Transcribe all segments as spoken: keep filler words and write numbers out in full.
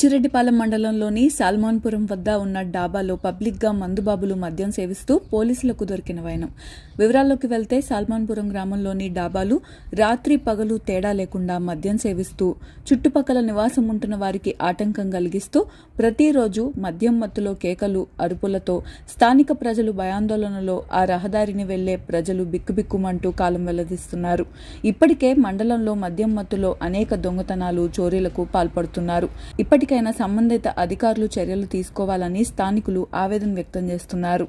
బుచ్చిరెడ్డిపాలెం మండలంలోని సాల్మాన్పురం వద్ద ఉన్న డాబాలో పబ్లిక్గా మందుబాబులు మద్యం సేవిస్తూ పోలీసులకు దొరికిన వైనం. వివరాల్లోకి వెళ్తే సాల్మాన్పురం గ్రామంలోని డాబాలు రాత్రి పగలు తేడా లేకుండా మద్యం సేవిస్తూ చుట్టుపక్కల నివాసం ఉంటున్న వారికి ఆటంకం కలిగిస్తూ ప్రతిరోజు మద్యం మత్తులో కేకలు, అరుపులతో స్థానిక ప్రజలు భయాందోళనలో ఆ రహదారిని వెళ్లే ప్రజలు బిక్కుబిక్కుమంటూ కాలం వెల్లదిస్తున్నారు. ఇప్పటికే మండలంలో మద్యం మత్తులో అనేక దొంగతనాలు, చోరీలకు పాల్పడుతున్నారు. ఇప్పటికైనా సంబంధిత అధికారులు చర్యలు తీసుకోవాలని స్థానికులు ఆవేదన వ్యక్తం చేస్తున్నారు.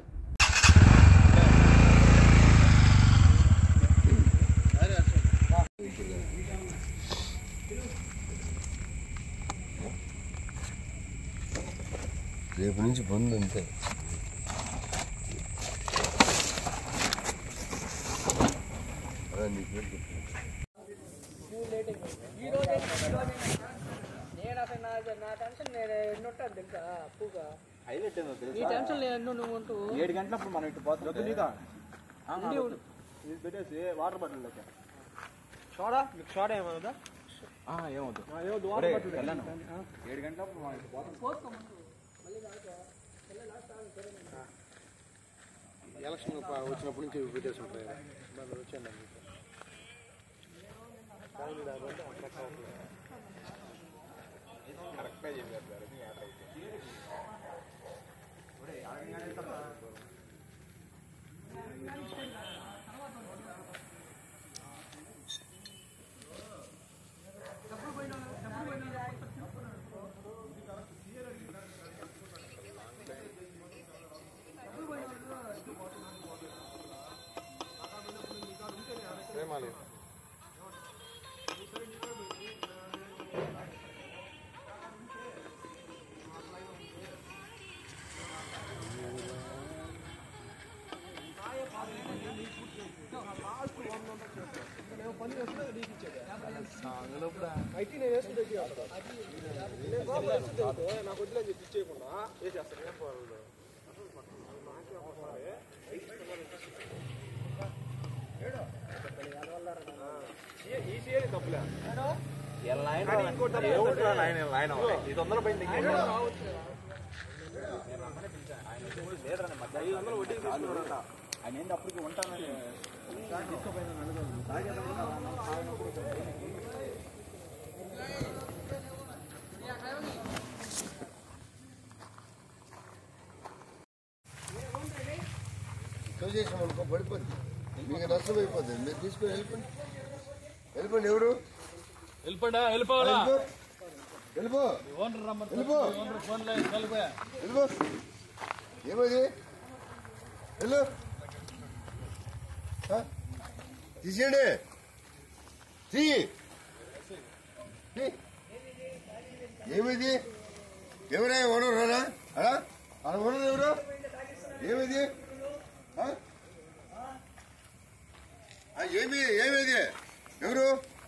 రేపు నుంచి బంద్ అంతే. ఏడు గంటలప్పుడు మనం ఇటు పోతుంది పెట్టేసి వాటర్ బాటిల్ లెక్క సోడా మీకు సోడా ఏమవుదా ఏమవుతుంది ఏడు గంటలప్పుడు మనం ఇటు పోతాం. ఎలక్షన్ వచ్చినప్పటి నుంచి పెట్టేసి ఉంటాయి వచ్చాను కరెక్ట్గా చెప్పారు. ఐటీ నేను వేసుకుంటే నాకు వద్దులని చెప్పి ఇచ్చేయకుండా వేసేస్తాను. ఈసీఏ తప్పులే ఐదు వందల పైన ఐదు వందలు వడ్డీ తీసుకున్నాడంట. ఆయన ఏంటి అప్పటికి ఉంటానని చేసామనుకో పడిపోద్ది, మీకు నష్టం అయిపోద్ది. మీరు తీసుకుని వెళ్ళిపోండి వెళ్ళిపోండి ఎవరు వెళ్ళిపోండా వెళ్ళిపోవాలా వెళ్ళిపో వెళ్ళిపో వెళ్ళిపో ఏమది వెళ్ళు తీసేయండి తీ ఏమిది ఎవరే ఓనర్ రారా అలా అలా ఓనర్ ఎవరు ఏమిది ఏమి ఏమిది ఎవరు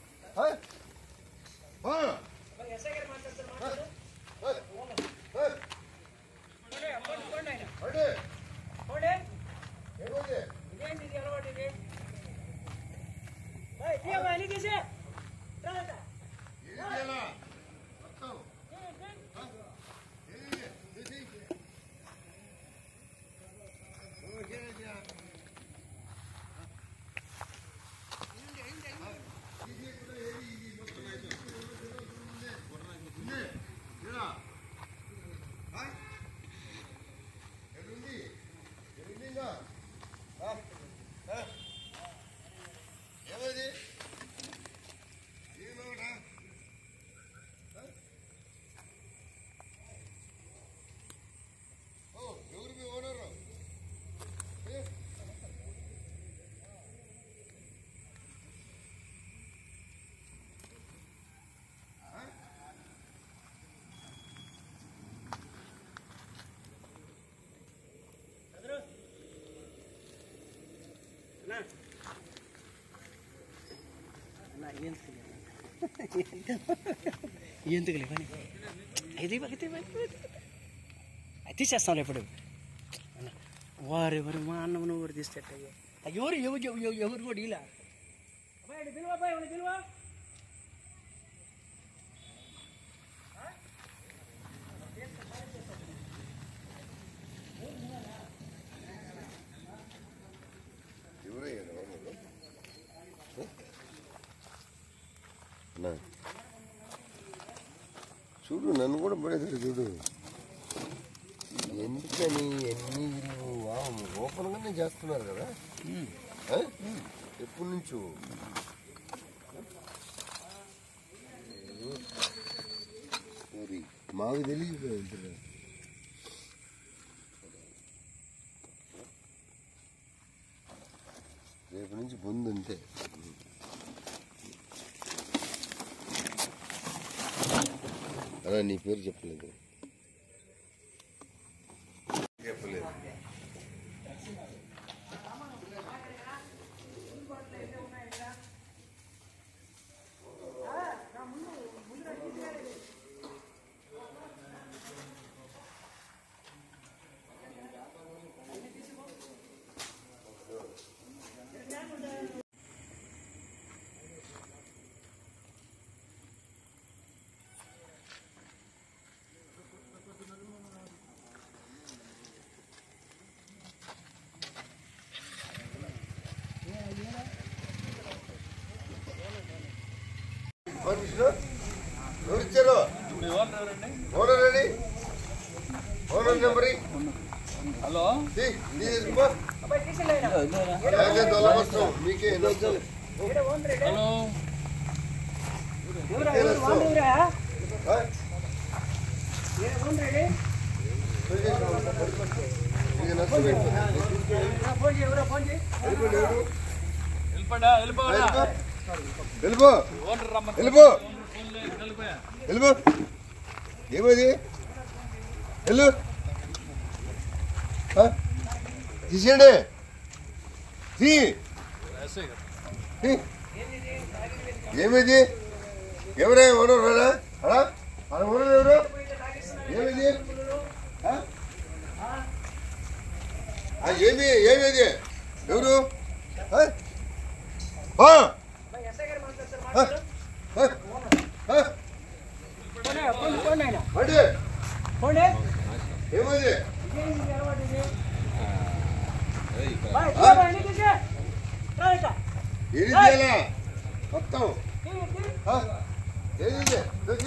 ఎందుకు లేవని ఇది అయితే తీసేస్తాం ఎప్పుడు వారు ఎవరు మా అన్నం ఎవరు తీసేటయ్యా ఎవరు ఎవరు ఎవరు కూడా ఇలా చూడు నన్ను కూడా పడేసాడు చూడు. ఎందుకని ఎన్ని ఓపెన్గానే చేస్తున్నారు కదా ఎప్పటి నుంచో. మరి మాకు తెలియదు రేపు నుంచి పొందు అంతే. అలా నీ పేరు చెప్పలేదు చెప్పలేదు ఎవరు ఇచ్చారు? Owner ready owner number hello మీకే వెళ్ళిపో వెళ్ళిపో వెళ్ళిపో ఏమది వెళ్ళు తీసేయండి ఏమిది ఎవరే ఓనర్ రాడా అలా అలా ఓనర్ ఎవరు ఏమిది ఏమి ఏమిది ఎవరు ఏమది ఏది చేయాలా మొత్తం ఏది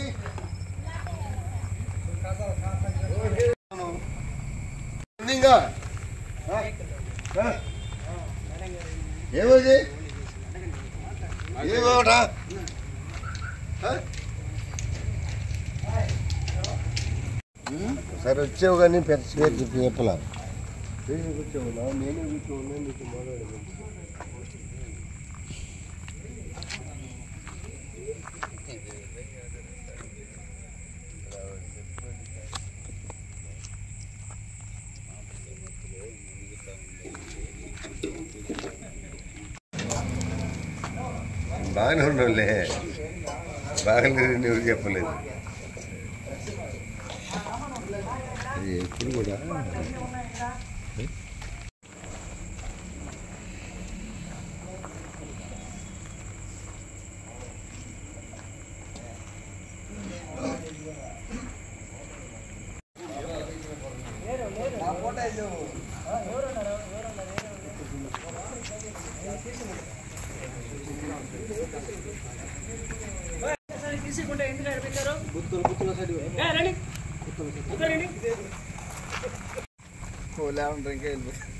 ఏమది ఏమోటా సరే వచ్చావు కానీ పెద్ద పేరు చెప్పి చెప్పలా కూర్చోవు నేనే కూర్చోవు నీకు మాట్లాడదు బాగానే ఉండవులే బాగలేదు నువ్వు చెప్పలేదు అది ఎప్పుడు కూడా తీసుకుంటే ఎందుకు పెట్టారు గుర్తులు గుర్తుల సైడ్ రండి రండి ఓలా ఉంటా ఇంకా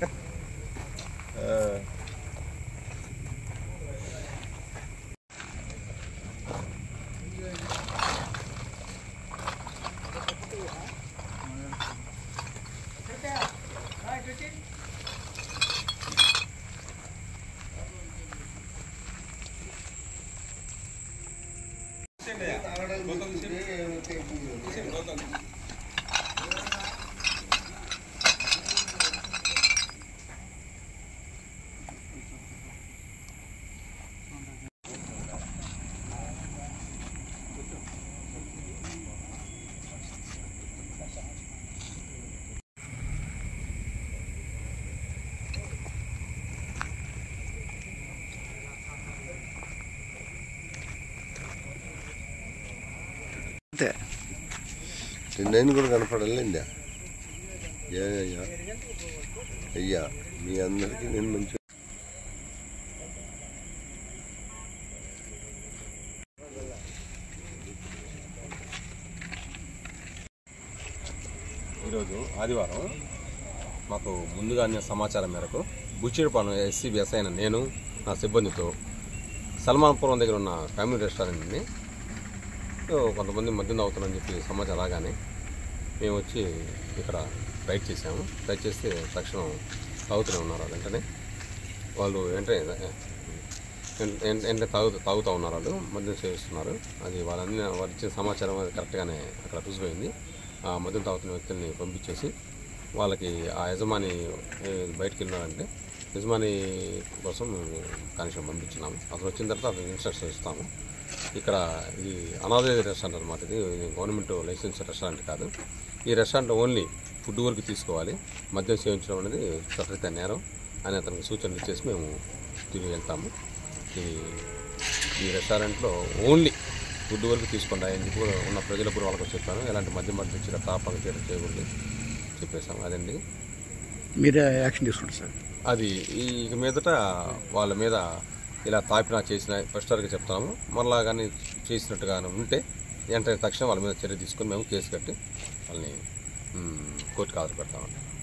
నేను కూడా కనపడలేండి అయ్యా అయ్యా మీ అందరికీ నేను మంచి ఈరోజు ఆదివారం మాకు ముందుగానే సమాచారం మేరకు బుచ్చిడిపాలెం ఎస్సీబీఎస్ అయిన నేను నా సిబ్బందితో సల్మాన్పురం దగ్గర ఉన్న ఫ్యామిలీ రెస్టారెంట్ని కొంతమంది మద్యం తాగుతున్నారని చెప్పి సమాచారం రాగానే మేము వచ్చి ఇక్కడ రైడ్ చేసాము. రైడ్ చేస్తే తక్షణం తాగుతూనే ఉన్నారు. వెంటనే వాళ్ళు వెంటనే వెంటనే తాగు తాగుతూ ఉన్నారు. వాళ్ళు మద్యం సేవిస్తున్నారు. అది వాళ్ళని వాళ్ళు ఇచ్చిన సమాచారం అది కరెక్ట్గానే అక్కడ రుజువైంది. ఆ మద్యం తాగుతున్న వ్యక్తుల్ని పంపించేసి వాళ్ళకి ఆ యజమాని బయటికి వెళ్ళినారంటే యజమాని కోసం కనీసం పంపించున్నాము. అతను వచ్చిన తర్వాత అతను ఇన్స్ట్రక్షన్ ఇస్తాము. ఇక్కడ ఇది అనాథరైజ్డ్ రెస్టారెంట్ అనమాట. ఇది గవర్నమెంట్ లైసెన్స్ రెస్టారెంట్ కాదు. ఈ రెస్టారెంట్లో ఓన్లీ ఫుడ్ వరకు తీసుకోవాలి. మద్యం సేవించడం అనేది చట్టరీత్యా నేరం అని అతనికి సూచనలు ఇచ్చేసి మేము తిరిగి వెళ్తాము. ఈ ఈ రెస్టారెంట్లో ఓన్లీ ఫుడ్ వరకు తీసుకోండి అని చెప్పి ఉన్న ప్రజలకు కూడా వాళ్ళకి చెప్పాను. ఎలాంటి మద్యం మధ్య తెచ్చి తాపలు చేయడం చేయకూడదు చెప్పేసాము. అదండి మీరు యాక్షన్ తీసుకుంటారు సార్. అది ఇక మీదట వాళ్ళ మీద ఇలా తాపినా చేసిన ఫస్ట్గా చెప్తాము. మరలా కానీ చేసినట్టుగా ఉంటే వెంటనే తక్షణం వాళ్ళ మీద చర్య తీసుకొని మేము కేసు కట్టి వాళ్ళని కోర్టుకు హాజరు పెడతామండి.